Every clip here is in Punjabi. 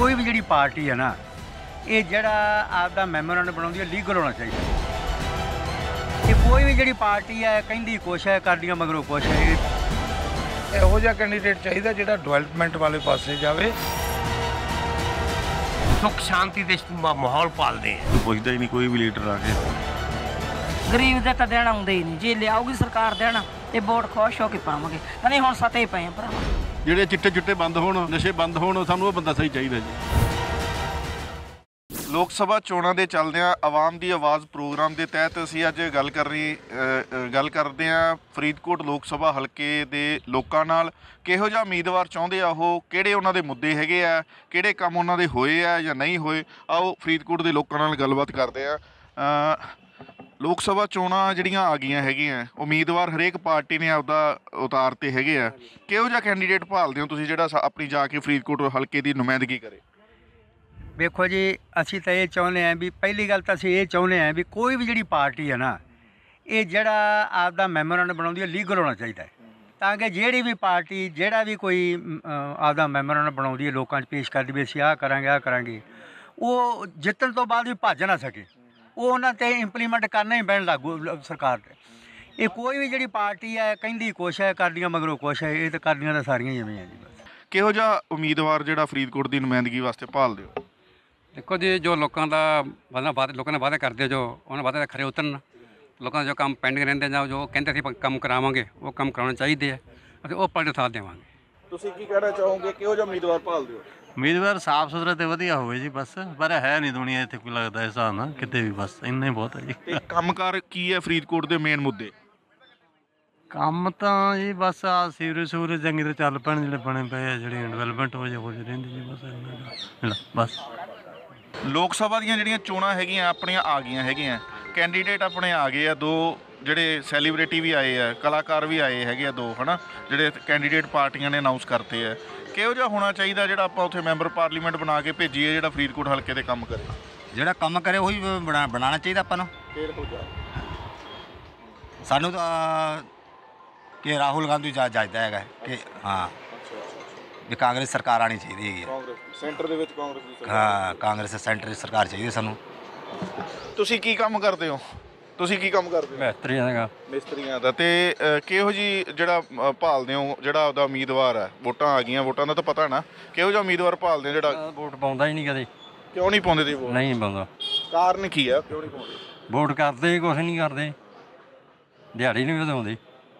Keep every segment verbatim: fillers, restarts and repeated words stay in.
कोई भी जिहड़ी पार्टी है ना, ये जिहड़ा आपदा मैमोरेंडम बनाउंदी है लीगल होना चाहिए। ये कोई भी जिहड़ी पार्टी है कहिंदी कुछ है करदियां मगरों कुछ है। ਇਹੋ ਜਿਹਾ ਕੈਂਡੀਡੇਟ ਚਾਹੀਦਾ ਜਿਹੜਾ ਡਿਵੈਲਪਮੈਂਟ ਵਾਲੇ ਪਾਸੇ ਜਾਵੇ। ਸੁੱਖ ਸ਼ਾਂਤੀ ਦੇ ਮਾਹੌਲ ਪਾਲਦੇ ਆ। ਪੁੱਛਦਾ ਹੀ ਨਹੀਂ ਕੋਈ ਵੀ ਲੀਡਰ ਆ ਕੇ। ਗਰੀਬ ਦੇ ਤਾਂ ਦੇਣਾ ਆਉਂਦੇ ਹੀ ਨਹੀਂ, ਜੇ ਲਿਆਊਗੀ ਸਰਕਾਰ ਦੇਣਾ ਤੇ ਵੋਟ ਖੁਸ਼ ਹੋ ਕੇ ਪਾਵਾਂਗੇ। ਤਾਂ ਨਹੀਂ ਹੁਣ ਸਤੇ ਪਏ ਆ ਭਰਾਵਾ। ਜਿਹੜੇ ਚਿੱਟੇ ਚਿੱਟੇ ਬੰਦ ਹੋਣ, ਨਸ਼ੇ ਬੰਦ ਹੋਣ, ਸਾਨੂੰ ਉਹ ਬੰਦਾ ਸਹੀ ਚਾਹੀਦਾ ਜੀ। ਲੋਕ ਸਭਾ ਚੋਣਾਂ ਦੇ ਚੱਲਦਿਆਂ ਆਵਾਮ ਦੀ ਆਵਾਜ਼ ਪ੍ਰੋਗਰਾਮ ਦੇ ਤਹਿਤ ਅਸੀਂ ਅੱਜ ਗੱਲ ਕਰ ਰਹੀ ਗੱਲ ਕਰਦੇ ਹਾਂ ਫਰੀਦਕੋਟ ਲੋਕ ਸਭਾ ਹਲਕੇ ਦੇ ਲੋਕਾਂ ਨਾਲ। ਕਿਹੋ ਜਿਹਾ ਉਮੀਦਵਾਰ ਚਾਹੁੰਦੇ ਆ ਉਹ, ਕਿਹੜੇ ਉਹਨਾਂ ਦੇ ਮੁੱਦੇ ਹੈਗੇ ਆ, ਕਿਹੜੇ ਕੰਮ ਉਹਨਾਂ ਦੇ ਹੋਏ ਆ ਜਾਂ ਨਹੀਂ ਹੋਏ। ਆਓ ਫਰੀਦਕੋਟ ਦੇ ਲੋਕਾਂ ਨਾਲ ਗੱਲਬਾਤ ਕਰਦੇ ਹਾਂ। ਲੋਕ ਸਭਾ ਚੋਣਾਂ ਜਿਹੜੀਆਂ ਆ ਗਈਆਂ ਹੈਗੀਆਂ, ਉਮੀਦਵਾਰ ਹਰੇਕ ਪਾਰਟੀ ਨੇ ਆਪਦਾ ਉਤਾਰ 'ਤੇ ਹੈਗੇ ਆ। ਕਿਹੋ ਜਿਹਾ ਕੈਂਡੀਡੇਟ ਭਾਲਦੇ ਹੋ ਤੁਸੀਂ ਜਿਹੜਾ ਆਪਣੀ ਜਾ ਕੇ ਫਰੀਦਕੋਟ ਹਲਕੇ ਦੀ ਨੁਮਾਇੰਦਗੀ ਕਰੇ? ਵੇਖੋ ਜੀ, ਅਸੀਂ ਤਾਂ ਇਹ ਚਾਹੁੰਦੇ ਹਾਂ ਵੀ ਪਹਿਲੀ ਗੱਲ ਤਾਂ ਅਸੀਂ ਇਹ ਚਾਹੁੰਦੇ ਹਾਂ ਵੀ ਕੋਈ ਵੀ ਜਿਹੜੀ ਪਾਰਟੀ ਹੈ ਨਾ, ਇਹ ਜਿਹੜਾ ਆਪਦਾ ਮੈਮੋਰੈਂਡਮ ਬਣਾਉਂਦੀ ਹੈ ਲੀਗਲ ਹੋਣਾ ਚਾਹੀਦਾ ਹੈ, ਤਾਂ ਕਿ ਜਿਹੜੀ ਵੀ ਪਾਰਟੀ ਜਿਹੜਾ ਵੀ ਕੋਈ ਆਪਦਾ ਮੈਮੋਰੈਂਡਮ ਬਣਾਉਂਦੀ ਹੈ ਲੋਕਾਂ 'ਚ ਪੇਸ਼ ਕਰਦੀ ਵੀ ਅਸੀਂ ਆਹ ਕਰਾਂਗੇ ਆਹ ਕਰਾਂਗੇ, ਉਹ ਜਿੱਤਣ ਤੋਂ ਬਾਅਦ ਵੀ ਭੱਜ ਨਾ ਸਕੇ। ਉਹ ਉਹਨਾਂ 'ਤੇ ਇੰਪਲੀਮੈਂਟ ਕਰਨਾ ਹੀ ਪੈਣ ਲਾਗੂ ਸਰਕਾਰ 'ਤੇ। ਇਹ ਕੋਈ ਵੀ ਜਿਹੜੀ ਪਾਰਟੀ ਹੈ ਕਹਿੰਦੀ ਕੁਛ ਹੈ ਕਰਦੀਆਂ ਮਗਰੋਂ ਕੁਛ ਹੈ, ਇਹ ਤਾਂ ਕਰਦੀਆਂ ਤਾਂ ਸਾਰੀਆਂ ਹੀ ਐਵੇਂ ਆ ਜੀ ਬਸ। ਕਿਹੋ ਜਿਹਾ ਉਮੀਦਵਾਰ ਜਿਹੜਾ ਫਰੀਦਕੋਟ ਦੀ ਨੁਮਾਇੰਦਗੀ ਵਾਸਤੇ ਭਾਲਦੇ ਹੋ? ਦੇਖੋ ਜੀ, ਜੋ ਲੋਕਾਂ ਦਾ ਵਾਅਦਾ ਵਾਅਦੇ ਲੋਕਾਂ ਨੇ ਵਾਅਦੇ ਕਰਦੇ, ਜੋ ਉਹਨਾਂ ਵਾਅਦੇ ਖਰੇ ਉਤਰਨ, ਲੋਕਾਂ ਦੇ ਜੋ ਕੰਮ ਪੈਂਡਿੰਗ ਰਹਿੰਦੇ ਜਾਂ ਜੋ ਕਹਿੰਦੇ ਅਸੀਂ ਕੰਮ ਕਰਾਵਾਂਗੇ ਉਹ ਕੰਮ ਕਰਾਉਣੇ ਚਾਹੀਦੇ ਆ, ਅਸੀਂ ਉਹ ਪਾਰਟੀ ਸਾਥ ਦੇਵਾਂਗੇ। ਤੁਸੀਂ ਕੀ ਕਹਿਣਾ ਚਾਹੋਗੇ, ਕਿਹੋ ਜਿਹਾ ਉਮੀਦਵਾਰ ਭਾਲਦੇ ਹੋ? ਉਮੀਦਵਾਰ ਸਾਫ ਸੁਥਰਾ ਤੇ ਵਧੀਆ ਹੋਵੇ ਜੀ ਬਸ, ਪਰ ਹੈ ਨਹੀਂ ਦੁਨੀਆ ਇੱਥੇ ਕੋਈ ਲੱਗਦਾ ਇਸ ਹਿਸਾਬ ਨਾਲ ਕਿਤੇ ਵੀ, ਬਸ ਇੰਨਾ ਹੀ ਬਹੁਤ ਹੈ ਜੀ। ਤੇ ਕੰਮਕਾਰ ਕੀ ਹੈ ਫਰੀਦਕੋਟ ਦੇ ਮੇਨ ਮੁੱਦੇ? ਕੰਮ ਤਾਂ ਜੀ ਬਸ ਆ ਸੀਵਰੇਜ ਸੂਰੇਜ ਚੰਗੀ ਤਰ੍ਹਾਂ ਚੱਲ ਪੈਣ, ਜਿਹੜੇ ਬਣੇ ਪਏ ਆ, ਜਿਹੜੀ ਡਿਵੈਲਪਮੈਂਟ ਹੋ ਜਾ ਹੋ ਰਹਿੰਦੀ ਜੀ ਬਸ ਬਸ। ਲੋਕ ਸਭਾ ਦੀਆਂ ਜਿਹੜੀਆਂ ਚੋਣਾਂ ਹੈਗੀਆਂ ਆਪਣੀਆਂ ਆ ਗਈਆਂ ਹੈਗੀਆਂ, ਕੈਂਡੀਡੇਟ ਆਪਣੇ ਆ ਗਏ ਆ, ਦੋ ਜਿਹੜੇ ਸੈਲੀਬ੍ਰਿਟੀ ਵੀ ਆਏ ਆ, ਕਲਾਕਾਰ ਵੀ ਆਏ ਹੈਗੇ ਆ ਦੋ, ਹੈ ਨਾ, ਜਿਹੜੇ ਕੈਂਡੀਡੇਟ ਪਾਰਟੀਆਂ ਨੇ ਅਨਾਊਂਸ ਕਰਤੇ ਆ। ਕਿਹੋ ਜਿਹਾ ਹੋਣਾ ਚਾਹੀਦਾ ਜਿਹੜਾ ਆਪਾਂ ਉੱਥੇ ਮੈਂਬਰ ਪਾਰਲੀਮੈਂਟ ਬਣਾ ਕੇ ਭੇਜੀਏ, ਜਿਹੜਾ ਫਰੀਦਕੋਟ ਹਲਕੇ ਦੇ ਕੰਮ ਕਰੇ? ਜਿਹੜਾ ਕੰਮ ਕਰੇ ਉਹੀ ਬਣਾ ਬਣਾਉਣਾ ਚਾਹੀਦਾ ਆਪਾਂ ਨੂੰ। ਫੇਰ ਹੋ ਜਾ ਸਾਨੂੰ ਤਾਂ ਕਿ ਰਾਹੁਲ ਗਾਂਧੀ ਜਾ ਜਾਇਦਾ ਹੈਗਾ ਕਿ ਹਾਂ ਵੀ ਕਾਂਗਰਸ ਸਰਕਾਰ ਆਉਣੀ ਚਾਹੀਦੀ ਹੈਗੀ। ਕਾਂਗਰਸ ਸੈਂਟਰ ਦੇ ਵਿੱਚ ਕਾਂਗਰਸ ਦੀ ਸਰਕਾਰ? ਹਾਂ, ਕਾਂਗਰਸ ਸੈਂਟਰ ਦੀ ਸਰਕਾਰ ਚਾਹੀਦੀ ਸਾਨੂੰ। ਤੁਸੀਂ ਕੀ ਕੰਮ ਕਰਦੇ ਹੋ? ਤੁਸੀਂ ਕੀ ਕੰਮ ਕਰਦੇ ਹੋ? ਮਿਸਤਰੀਆਂ ਦਾ। ਮਿਸਤਰੀਆਂ ਦਾ। ਤੇ ਕਿਹੋ ਜੀ ਜਿਹੜਾ ਭਾਲਦੇ ਹੋ, ਜਿਹੜਾ ਉਹਦਾ ਉਮੀਦਵਾਰ ਹੈ? ਵੋਟਾਂ ਆ ਗਈਆਂ, ਵੋਟਾਂ ਦਾ ਤਾਂ ਪਤਾ ਨਾ, ਕਿਹੋ ਜਿਹਾ ਉਮੀਦਵਾਰ ਭਾਲਦੇ ਹੋ ਜਿਹੜਾ? ਵੋਟ ਪਾਉਂਦਾ ਹੀ ਨਹੀਂ ਕਦੇ। ਕਿਉਂ ਨਹੀਂ ਪਾਉਂਦੇ? ਵੋਟ ਨਹੀਂ ਪਾਉਂਦਾ। ਕਾਰਨ ਕੀ ਆ ਕਿਉਂ ਨਹੀਂ ਪਾਉਂਦੇ? ਵੋਟ ਕਰਦੇ ਹੀ ਕੁਛ ਨਹੀਂ ਕਰਦੇ, ਦਿਹਾੜੀ ਨਹੀਂ ਵਧਾਉਂਦੇ।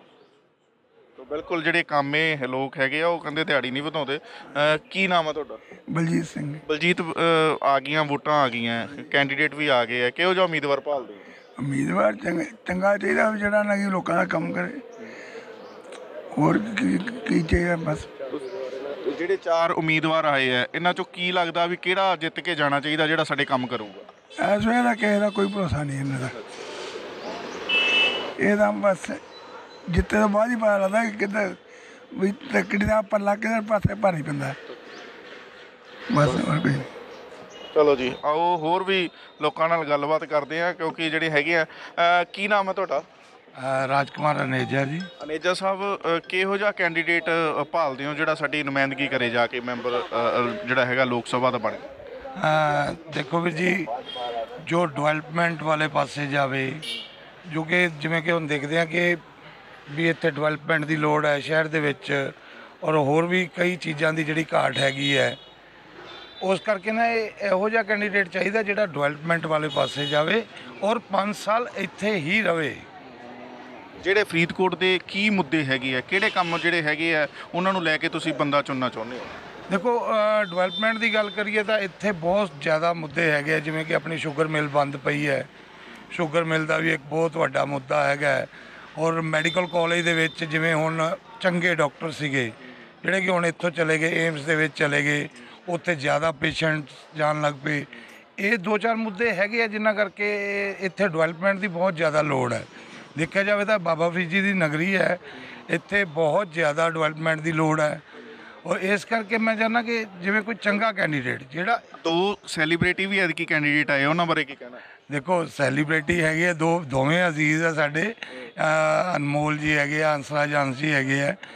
ਬਿਲਕੁਲ, ਜਿਹੜੇ ਕਾਮੇ ਲੋਕ ਹੈਗੇ ਆ ਉਹ ਕਹਿੰਦੇ ਦਿਹਾੜੀ ਨਹੀਂ ਵਧਾਉਂਦੇ। ਕੀ ਨਾਮ ਆ ਤੁਹਾਡਾ? ਬਲਜੀਤ ਸਿੰਘ। ਬਲਜੀਤ, ਆ ਗਈਆਂ ਵੋਟਾਂ, ਆ ਗਈਆਂ, ਕੈਂਡੀਡੇਟ ਵੀ ਆ ਗਏ ਆ, ਕਿਹੋ ਜਿਹਾ ਉਮੀਦਵਾਰ ਭਾਲਦੇ ਹੋ? ਉਮੀਦਵਾਰ ਚੰਗਾ ਚੰਗਾ ਚਾਹੀਦਾ ਜਿਹੜਾ ਨਾ ਕਿ ਲੋਕਾਂ ਦਾ ਕੰਮ ਕਰੇ, ਹੋਰ ਕੀ ਕੀ ਚਾਹੀਦਾ ਬਸ। ਜਿਹੜੇ ਚਾਰ ਉਮੀਦਵਾਰ ਆਏ ਆ, ਇਹਨਾਂ ਚੋਂ ਕੀ ਲੱਗਦਾ ਵੀ ਕਿਹੜਾ ਜਿੱਤ ਕੇ ਜਾਣਾ ਚਾਹੀਦਾ ਜਿਹੜਾ ਸਾਡੇ ਕੰਮ ਕਰੂਗਾ? ਇਸ ਵੇਲੇ ਦਾ ਕਿਸੇ ਦਾ ਕੋਈ ਭਰੋਸਾ ਨਹੀਂ ਇਹਨਾਂ ਦਾ। ਇਹਦਾ ਬਸ ਜਿੱਤੇ ਤੋਂ ਬਾਅਦ ਹੀ ਪਤਾ ਲੱਗਦਾ ਕਿ ਕਿੱਧਰ ਵੀ ਤੱਕੜੀ ਦਾ ਪੱਲਾ ਕਿੱਧਰ ਪਾਸੇ ਭਾਰੀ ਪੈਂਦਾ ਬਸ, ਹੋਰ ਕੋਈ। ਚਲੋ ਜੀ, ਆਓ ਹੋਰ ਵੀ ਲੋਕਾਂ ਨਾਲ ਗੱਲਬਾਤ ਕਰਦੇ ਆ, ਕਿਉਂਕਿ ਜਿਹੜੇ ਹੈਗੇ ਆ। ਕੀ ਨਾਮ ਹੈ ਤੁਹਾਡਾ? ਰਾਜਕੁਮਾਰ ਅਨੇਜਾ ਜੀ। ਅਨੇਜਾ ਸਾਹਿਬ, ਕਿਹੋ ਜਿਹਾ ਕੈਂਡੀਡੇਟ ਭਾਲਦੇ ਹੋ ਜਿਹੜਾ ਸਾਡੀ ਨੁਮਾਇੰਦਗੀ ਕਰੇ ਜਾ ਕੇ, ਮੈਂਬਰ ਜਿਹੜਾ ਹੈਗਾ ਲੋਕ ਸਭਾ ਦਾ ਬਣੇ? ਦੇਖੋ ਵੀਰ ਜੀ, ਜੋ ਡਿਵੈਲਪਮੈਂਟ ਵਾਲੇ ਪਾਸੇ ਜਾਵੇ, ਜੋ ਕਿ ਜਿਵੇਂ ਕਿ ਹੁਣ ਦੇਖਦੇ ਹਾਂ ਕਿ ਵੀ ਇੱਥੇ ਡਿਵੈਲਪਮੈਂਟ ਦੀ ਲੋੜ ਹੈ ਸ਼ਹਿਰ ਦੇ ਵਿੱਚ, ਔਰ ਹੋਰ ਵੀ ਕਈ ਚੀਜ਼ਾਂ ਦੀ ਜਿਹੜੀ ਘਾਟ ਹੈਗੀ ਹੈ। ਉਸ ਕਰਕੇ ਨਾ ਇਹ ਇਹੋ ਜਿਹਾ ਕੈਂਡੀਡੇਟ ਚਾਹੀਦਾ ਜਿਹੜਾ ਡਿਵੈਲਪਮੈਂਟ ਵਾਲੇ ਪਾਸੇ ਜਾਵੇ ਔਰ ਪੰਜ ਸਾਲ ਇੱਥੇ ਹੀ ਰਵੇ। ਜਿਹੜੇ ਫਰੀਦਕੋਟ ਦੇ ਕੀ ਮੁੱਦੇ ਹੈਗੇ ਆ, ਕਿਹੜੇ ਕੰਮ ਜਿਹੜੇ ਹੈਗੇ ਆ ਉਹਨਾਂ ਨੂੰ ਲੈ ਕੇ ਤੁਸੀਂ ਬੰਦਾ ਚੁਣਨਾ ਚਾਹੁੰਦੇ ਹੋ? ਦੇਖੋ, ਡਿਵੈਲਪਮੈਂਟ ਦੀ ਗੱਲ ਕਰੀਏ ਤਾਂ ਇੱਥੇ ਬਹੁਤ ਜ਼ਿਆਦਾ ਮੁੱਦੇ ਹੈਗੇ ਆ, ਜਿਵੇਂ ਕਿ ਆਪਣੀ ਸ਼ੂਗਰ ਮਿਲ ਬੰਦ ਪਈ ਹੈ। ਸ਼ੂਗਰ ਮਿਲ ਦਾ ਵੀ ਇੱਕ ਬਹੁਤ ਵੱਡਾ ਮੁੱਦਾ ਹੈਗਾ। ਔਰ ਮੈਡੀਕਲ ਕਾਲਜ ਦੇ ਵਿੱਚ ਜਿਵੇਂ ਹੁਣ ਚੰਗੇ ਡਾਕਟਰ ਸੀਗੇ ਜਿਹੜੇ ਕਿ ਹੁਣ ਇੱਥੋਂ ਚਲੇ ਗਏ, ਏਮਸ ਦੇ ਵਿੱਚ ਚਲੇ ਗਏ, ਉੱਥੇ ਜ਼ਿਆਦਾ ਪੇਸ਼ੈਂਟ ਜਾਣ ਲੱਗ ਪਏ। ਇਹ ਦੋ ਚਾਰ ਮੁੱਦੇ ਹੈਗੇ ਆ ਜਿਨ੍ਹਾਂ ਕਰਕੇ ਇੱਥੇ ਡਿਵੈਲਪਮੈਂਟ ਦੀ ਬਹੁਤ ਜ਼ਿਆਦਾ ਲੋੜ ਹੈ। ਦੇਖਿਆ ਜਾਵੇ ਤਾਂ ਬਾਬਾ ਫਰੀਦ ਜੀ ਦੀ ਨਗਰੀ ਹੈ, ਇੱਥੇ ਬਹੁਤ ਜ਼ਿਆਦਾ ਡਿਵੈਲਪਮੈਂਟ ਦੀ ਲੋੜ ਹੈ। ਔਰ ਇਸ ਕਰਕੇ ਮੈਂ ਚਾਹੁੰਦਾ ਕਿ ਜਿਵੇਂ ਕੋਈ ਚੰਗਾ ਕੈਂਡੀਡੇਟ ਜਿਹੜਾ। ਦੋ ਸੈਲੀਬ੍ਰਿਟੀ ਵੀ ਐਤਕੀ ਕੈਂਡੀਡੇਟ ਆਏ, ਉਹਨਾਂ ਬਾਰੇ ਕੀ ਕਹਿਣਾ? ਦੇਖੋ, ਸੈਲੀਬ੍ਰਿਟੀ ਹੈਗੇ ਆ ਦੋ, ਦੋਵੇਂ ਅਜ਼ੀਜ਼ ਆ ਸਾਡੇ। ਅਨਮੋਲ ਜੀ ਹੈਗੇ ਆ, ਹੰਸਰਾਜ ਹੰਸ ਜੀ ਹੈਗੇ ਆ।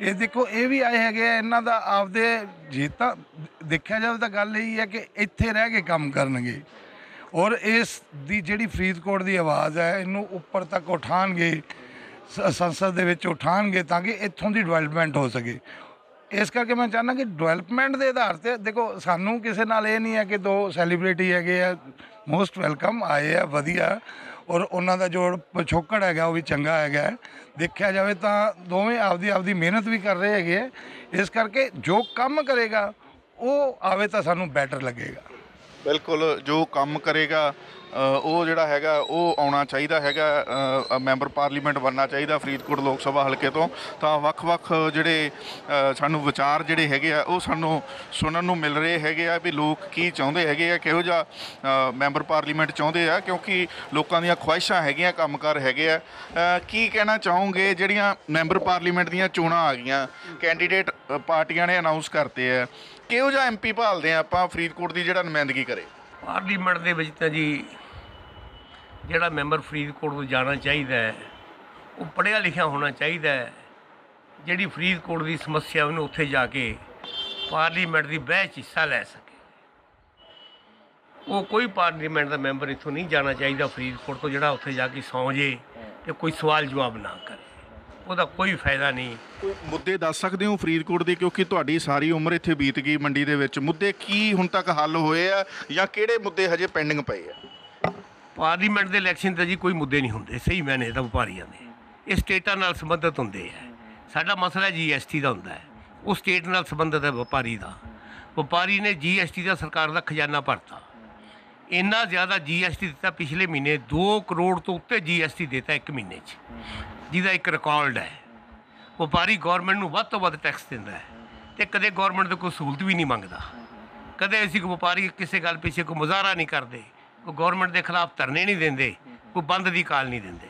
ਇਹ ਦੇਖੋ ਇਹ ਵੀ ਆਏ ਹੈਗੇ ਆ, ਇਹਨਾਂ ਦਾ ਆਪਦੇ ਜੇ ਤਾਂ ਦੇਖਿਆ ਜਾਵੇ ਤਾਂ ਗੱਲ ਇਹੀ ਹੈ ਕਿ ਇੱਥੇ ਰਹਿ ਕੇ ਕੰਮ ਕਰਨਗੇ ਔਰ ਇਸ ਦੀ ਜਿਹੜੀ ਫਰੀਦਕੋਟ ਦੀ ਆਵਾਜ਼ ਹੈ ਇਹਨੂੰ ਉੱਪਰ ਤੱਕ ਉਠਾਉਣਗੇ, ਸ- ਸੰਸਦ ਦੇ ਵਿੱਚ ਉਠਾਉਣਗੇ ਤਾਂ ਕਿ ਇੱਥੋਂ ਦੀ ਡਿਵੈਲਪਮੈਂਟ ਹੋ ਸਕੇ। ਇਸ ਕਰਕੇ ਮੈਂ ਚਾਹੁੰਦਾ ਕਿ ਡਿਵੈਲਪਮੈਂਟ ਦੇ ਆਧਾਰ 'ਤੇ ਦੇਖੋ ਸਾਨੂੰ ਕਿਸੇ ਨਾਲ ਇਹ ਨਹੀਂ ਹੈ ਕਿ ਦੋ ਸੈਲੀਬ੍ਰਿਟੀ ਹੈਗੇ ਆ, ਮੋਸਟ ਵੈਲਕਮ ਆਏ ਆ, ਵਧੀਆ, ਔਰ ਉਹਨਾਂ ਦਾ ਜੋ ਪਿਛੋਕੜ ਹੈਗਾ ਉਹ ਵੀ ਚੰਗਾ ਹੈਗਾ। ਦੇਖਿਆ ਜਾਵੇ ਤਾਂ ਦੋਵੇਂ ਆਪਦੀ ਆਪਦੀ ਮਿਹਨਤ ਵੀ ਕਰ ਰਹੇ ਹੈਗੇ ਆ, ਇਸ ਕਰਕੇ ਜੋ ਕੰਮ ਕਰੇਗਾ ਉਹ ਆਵੇ ਤਾਂ ਸਾਨੂੰ ਬੈਟਰ ਲੱਗੇਗਾ। ਬਿਲਕੁਲ, ਜੋ ਕੰਮ ਕਰੇਗਾ ਅ, ਉਹ ਜਿਹੜਾ ਹੈਗਾ ਉਹ ਆਉਣਾ ਚਾਹੀਦਾ ਹੈਗਾ, ਅ, ਮੈਂਬਰ ਪਾਰਲੀਮੈਂਟ ਬਣਨਾ ਚਾਹੀਦਾ ਫਰੀਦਕੋਟ ਲੋਕ ਸਭਾ ਹਲਕੇ ਤੋਂ। ਤਾਂ ਵੱਖ-ਵੱਖ ਜਿਹੜੇ ਅ, ਸਾਨੂੰ ਵਿਚਾਰ ਜਿਹੜੇ ਹੈਗੇ ਆ ਉਹ ਸਾਨੂੰ ਸੁਣਨ ਨੂੰ ਮਿਲ ਰਹੇ ਹੈਗੇ ਆ ਵੀ ਲੋਕ ਕੀ ਚਾਹੁੰਦੇ ਹੈਗੇ ਆ, ਕਿਹੋ ਜਿਹਾ ਅ, ਮੈਂਬਰ ਪਾਰਲੀਮੈਂਟ ਚਾਹੁੰਦੇ ਆ, ਕਿਉਂਕਿ ਲੋਕਾਂ ਦੀਆਂ ਖੁਆਇਸ਼ਾਂ ਹੈਗੀਆਂ, ਕੰਮਕਾਰ ਹੈਗੇ ਆ। ਅ, ਕੀ ਕਹਿਣਾ ਚਾਹੋਗੇ ਜਿਹੜੀਆਂ ਮੈਂਬਰ ਪਾਰਲੀਮੈਂਟ ਦੀਆਂ ਚੋਣਾਂ ਆ ਗਈਆਂ, ਕੈਂਡੀਡੇਟ ਅ, ਪਾਰਟੀਆਂ ਨੇ ਅਨਾਉਂਸ ਕਰਤੇ ਆ, ਕਿਹੋ ਜਿਹਾ ਐਮ ਪੀ ਭਾਲਦੇ ਆ ਆਪਾਂ ਫਰੀਦਕੋਟ ਦੀ ਜਿਹੜਾ ਨੁਮਾਇੰਦਗੀ ਕਰੇ? ਪਾਰਲੀਮੈਂਟ ਦੇ ਵਿੱਚ ਤਾਂ ਜੀ ਜਿਹੜਾ ਮੈਂਬਰ ਫਰੀਦਕੋਟ ਤੋਂ ਜਾਣਾ ਚਾਹੀਦਾ ਹੈ ਉਹ ਪੜ੍ਹਿਆ ਲਿਖਿਆ ਹੋਣਾ ਚਾਹੀਦਾ ਹੈ, ਜਿਹੜੀ ਫਰੀਦਕੋਟ ਦੀ ਸਮੱਸਿਆ ਉਹਨੂੰ ਉੱਥੇ ਜਾ ਕੇ ਪਾਰਲੀਮੈਂਟ ਦੀ ਬਹਿਸ 'ਚ ਹਿੱਸਾ ਲੈ ਸਕੇ। ਉਹ ਕੋਈ ਪਾਰਲੀਮੈਂਟ ਦਾ ਮੈਂਬਰ ਇੱਥੋਂ ਨਹੀਂ ਜਾਣਾ ਚਾਹੀਦਾ ਫਰੀਦਕੋਟ ਤੋਂ ਜਿਹੜਾ ਉੱਥੇ ਜਾ ਕੇ ਸੌਂ ਜੇ ਤੇ ਕੋਈ ਸਵਾਲ ਜਵਾਬ ਨਾ ਕਰੇ, ਉਹਦਾ ਕੋਈ ਫਾਇਦਾ ਨਹੀਂ। ਕੋਈ ਮੁੱਦੇ ਦੱਸ ਸਕਦੇ ਹੋ ਫਰੀਦਕੋਟ ਦੇ, ਕਿਉਂਕਿ ਤੁਹਾਡੀ ਸਾਰੀ ਉਮਰ ਇੱਥੇ ਬੀਤ ਗਈ ਮੰਡੀ ਦੇ ਵਿੱਚ, ਮੁੱਦੇ ਕੀ ਹੁਣ ਤੱਕ ਹੱਲ ਹੋਏ ਆ ਜਾਂ ਕਿਹੜੇ ਮੁੱਦੇ ਹਜੇ ਪੈਂਡਿੰਗ ਪਏ ਆ? ਪਾਰਲੀਮੈਂਟ ਦੇ ਇਲੈਕਸ਼ਨ 'ਤੇ ਜੀ ਕੋਈ ਮੁੱਦੇ ਨਹੀਂ ਹੁੰਦੇ, ਸਹੀ ਮੈਨੇ ਤਾਂ ਵਪਾਰੀਆਂ ਦੇ ਇਹ ਸਟੇਟਾਂ ਨਾਲ ਸੰਬੰਧਿਤ ਹੁੰਦੇ ਹੈ। ਸਾਡਾ ਮਸਲਾ ਜੀ ਐਸ ਟੀ ਦਾ ਹੁੰਦਾ ਹੈ, ਉਹ ਸਟੇਟ ਨਾਲ ਸੰਬੰਧਿਤ ਹੈ ਵਪਾਰੀ ਦਾ। ਵਪਾਰੀ ਨੇ ਜੀ ਐਸ ਟੀ ਦਾ ਸਰਕਾਰ ਦਾ ਖਜ਼ਾਨਾ ਭਰਤਾ, ਇੰਨਾ ਜ਼ਿਆਦਾ ਜੀ ਐਸ ਟੀ ਦਿੱਤਾ, ਪਿਛਲੇ ਮਹੀਨੇ ਦੋ ਕਰੋੜ ਤੋਂ ਉੱਤੇ ਜੀ ਐਸ ਟੀ ਦਿੱਤਾ ਇੱਕ ਮਹੀਨੇ 'ਚ, ਜਿਹਦਾ ਇੱਕ ਰਿਕਾਰਡ ਹੈ। ਵਪਾਰੀ ਗੌਰਮੈਂਟ ਨੂੰ ਵੱਧ ਤੋਂ ਵੱਧ ਟੈਕਸ ਦਿੰਦਾ ਹੈ ਅਤੇ ਕਦੇ ਗੌਰਮੈਂਟ ਤੋਂ ਕੋਈ ਸਹੂਲਤ ਵੀ ਨਹੀਂ ਮੰਗਦਾ। ਕਦੇ ਅਸੀਂ ਕੋਈ ਵਪਾਰੀ ਕਿਸੇ ਗੱਲ ਪਿੱਛੇ ਕੋਈ ਮੁਜ਼ਾਹਰਾ ਨਹੀਂ ਕਰਦੇ, ਕੋਈ ਗੌਰਮੈਂਟ ਦੇ ਖਿਲਾਫ ਧਰਨੇ ਨਹੀਂ ਦਿੰਦੇ, ਕੋਈ ਬੰਦ ਦੀ ਕਾਲ ਨਹੀਂ ਦਿੰਦੇ।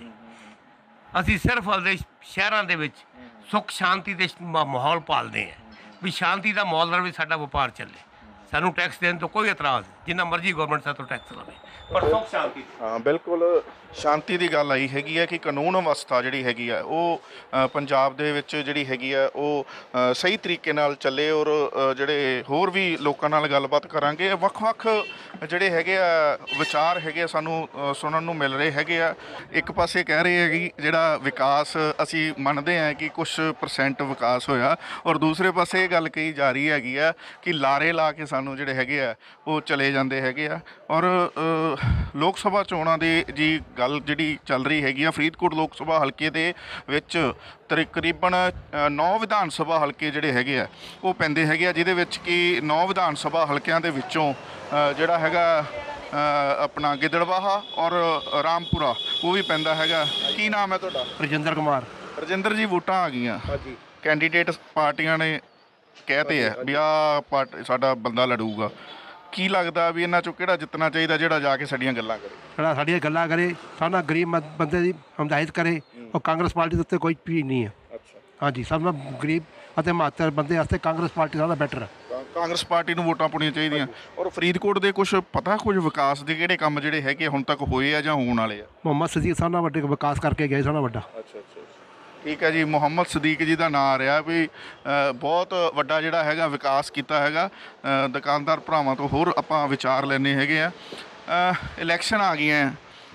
ਅਸੀਂ ਸਿਰਫ ਆਪਦੇ ਸ਼ਹਿਰਾਂ ਦੇ ਵਿੱਚ ਸੁੱਖ ਸ਼ਾਂਤੀ ਦੇ ਮ- ਮਾਹੌਲ ਪਾਲਦੇ ਹਾਂ ਵੀ ਸ਼ਾਂਤੀ ਦਾ ਮਾਹੌਲ ਰਹੇ, ਸਾਡਾ ਵਪਾਰ ਚੱਲੇ। ਸਾਨੂੰ ਟੈਕਸ ਦੇਣ ਤੋਂ ਕੋਈ ਇਤਰਾਜ਼, ਜਿੰਨਾ ਮਰਜ਼ੀ ਗੌਰਮੈਂਟ ਸਾਡੇ ਤੋਂ ਟੈਕਸ ਲਵੇ, ਪਰ ਸੁੱਖ ਸ਼ਾਂਤੀ। ਹਾਂ ਬਿਲਕੁਲ, ਸ਼ਾਂਤੀ ਦੀ ਗੱਲ ਆਈ ਹੈਗੀ ਹੈ ਕਿ ਕਾਨੂੰਨ ਅਵਸਥਾ ਜਿਹੜੀ ਹੈਗੀ ਆ ਉਹ ਅ, ਪੰਜਾਬ ਦੇ ਵਿੱਚ ਜਿਹੜੀ ਹੈਗੀ ਆ ਉਹ ਅ, ਸਹੀ ਤਰੀਕੇ ਨਾਲ ਚੱਲੇ। ਔਰ ਅ, ਜਿਹੜੇ ਹੋਰ ਵੀ ਲੋਕਾਂ ਨਾਲ ਗੱਲਬਾਤ ਕਰਾਂਗੇ, ਵੱਖ-ਵੱਖ ਜਿਹੜੇ ਹੈਗੇ ਆ ਵਿਚਾਰ ਹੈਗੇ ਆ ਸਾਨੂੰ ਅ, ਸੁਣਨ ਨੂੰ ਮਿਲ ਰਹੇ ਹੈਗੇ ਆ। ਇੱਕ ਪਾਸੇ ਕਹਿ ਰਹੇ ਹੈਗੇ ਜਿਹੜਾ ਵਿਕਾਸ ਅਸੀਂ ਮੰਨਦੇ ਹਾਂ ਕਿ ਕੁਛ ਪਰਸੈਂਟ ਵਿਕਾਸ ਹੋਇਆ, ਔਰ ਦੂਸਰੇ ਪਾਸੇ ਇਹ ਗੱਲ ਕਹੀ ਜਾ ਰਹੀ ਹੈਗੀ ਆ ਕਿ ਲਾਰੇ ਲਾ ਕੇ ਸਾਨੂੰ ਜਿਹੜੇ ਹੈਗੇ ਆ ਉਹ ਚਲੇ ਜਾਂਦੇ ਹੈਗੇ ਆ। ਔਰ ਅ, ਲੋਕ ਸਭਾ ਚੋਣਾਂ ਦੇ ਜੀ ਗੱਲ ਜਿਹੜੀ ਚੱਲ ਰਹੀ ਹੈਗੀ ਆ ਫਰੀਦਕੋਟ ਲੋਕ ਸਭਾ ਹਲਕੇ ਦੇ ਵਿੱਚ ਤਕਰੀਬਨ ਨੌ ਵਿਧਾਨ ਸਭਾ ਹਲਕੇ ਜਿਹੜੇ ਹੈਗੇ ਆ ਉਹ ਪੈਂਦੇ ਹੈਗੇ ਆ, ਜਿਹਦੇ ਵਿੱਚ ਕਿ ਨੌ ਵਿਧਾਨ ਸਭਾ ਹਲਕਿਆਂ ਦੇ ਵਿੱਚੋਂ ਅ, ਜਿਹੜਾ ਹੈਗਾ ਅ, ਆਪਣਾ ਗਿੱਦੜਬਾਹਾ ਔਰ ਰਾਮਪੁਰਾ ਉਹ ਵੀ ਪੈਂਦਾ ਹੈਗਾ। ਕੀ ਨਾਮ ਹੈ ਤੁਹਾਡਾ? ਰਜਿੰਦਰ ਕੁਮਾਰ। ਰਜਿੰਦਰ ਜੀ, ਵੋਟਾਂ ਆ ਗਈਆਂ, ਕੈਂਡੀਡੇਟ ਪਾਰਟੀਆਂ ਨੇ ਕਹਿਤੇ ਆ ਵੀ ਆਹ ਪਾਰਟੀ ਸਾਡਾ ਬੰਦਾ ਲੜੂਗਾ, ਕੀ ਲੱਗਦਾ ਵੀ ਇਹਨਾਂ ਚੋਂ ਕਿਹੜਾ ਜਿੱਤਣਾ ਚਾਹੀਦਾ ਜਿਹੜਾ ਜਾ ਕੇ ਸਾਡੀਆਂ ਗੱਲਾਂ ਕਰੇ? ਜਿਹੜਾ ਸਾਡੀਆਂ ਗੱਲਾਂ ਕਰੇ, ਸਾਡਾ ਗਰੀਬ ਮ- ਬੰਦੇ ਦੀ ਹਮਦਾਇਤ ਕਰੇ। ਉਹ ਕਾਂਗਰਸ ਪਾਰਟੀ ਦੇ ਉੱਤੇ ਕੋਈ ਵੀ ਨਹੀਂ ਹੈ। ਅੱਛਾ, ਹਾਂਜੀ, ਸਭ ਨਾਲ ਗਰੀਬ ਅਤੇ ਮਾਤਰ ਬੰਦੇ ਵਾਸਤੇ ਕਾਂਗਰਸ ਪਾਰਟੀ ਸਾਡਾ ਬੈਟਰ ਹੈ। ਕਾਂਗਰਸ ਪਾਰਟੀ ਨੂੰ ਵੋਟਾਂ ਪਾਉਣੀਆਂ ਚਾਹੀਦੀਆਂ। ਔਰ ਫਰੀਦਕੋਟ ਦੇ ਕੁਝ ਪਤਾ ਕੁਝ ਵਿਕਾਸ ਦੇ ਕਿਹੜੇ ਕੰਮ ਜਿਹੜੇ ਹੈਗੇ ਹੁਣ ਤੱਕ ਹੋਏ ਆ ਜਾਂ ਹੋਣ ਵਾਲੇ ਆ? ਮੁਹੰਮਦ ਸਦੀਕ ਸਭ ਨਾਲ ਵੱਡੇ ਵਿਕਾਸ ਕਰਕੇ ਗਏ, ਸਭ ਨਾਲ ਵੱਡਾ। ਅੱਛਾ ਅੱਛਾ ਠੀਕ ਹੈ ਜੀ, ਮੁਹੰਮਦ ਸਦੀਕ ਜੀ ਦਾ ਨਾਂ ਆ ਰਿਹਾ ਵੀ ਅ, ਬਹੁਤ ਵੱਡਾ ਜਿਹੜਾ ਹੈਗਾ ਵਿਕਾਸ ਕੀਤਾ ਹੈਗਾ। ਅ, ਦੁਕਾਨਦਾਰ ਭਰਾਵਾਂ ਤੋਂ ਹੋਰ ਆਪਾਂ ਵਿਚਾਰ ਲੈਣੇ ਹੈਗੇ ਆ। ਅ, ਇਲੈਕਸ਼ਨ ਆ ਗਈਆਂ,